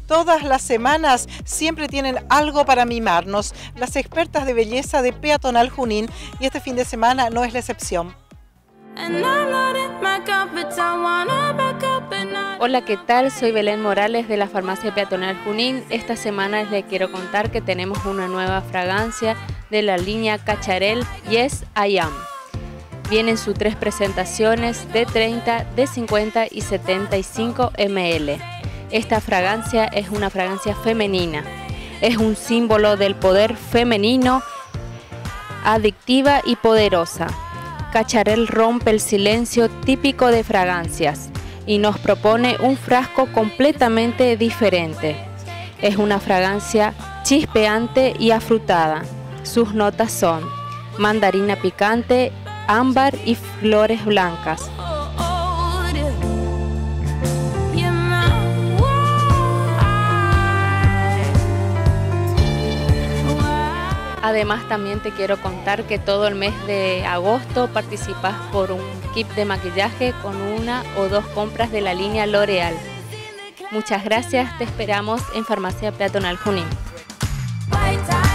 Todas las semanas siempre tienen algo para mimarnos, las expertas de belleza de Peatonal Junín, y este fin de semana no es la excepción. Hola, ¿qué tal? Soy Belén Morales de la Farmacia Peatonal Junín. Esta semana les quiero contar que tenemos una nueva fragancia de la línea Cacharel Yes I Am. Vienen sus 3 presentaciones de 30, de 50 y 75 ml. Esta fragancia es una fragancia femenina. Es un símbolo del poder femenino, adictiva y poderosa. Cacharel rompe el silencio típico de fragancias y nos propone un frasco completamente diferente. Es una fragancia chispeante y afrutada. Sus notas son mandarina picante, ámbar y flores blancas. Además, también te quiero contar que todo el mes de agosto participas por un kit de maquillaje con 1 o 2 compras de la línea L'Oreal. Muchas gracias, te esperamos en Farmacia Peatonal Junín.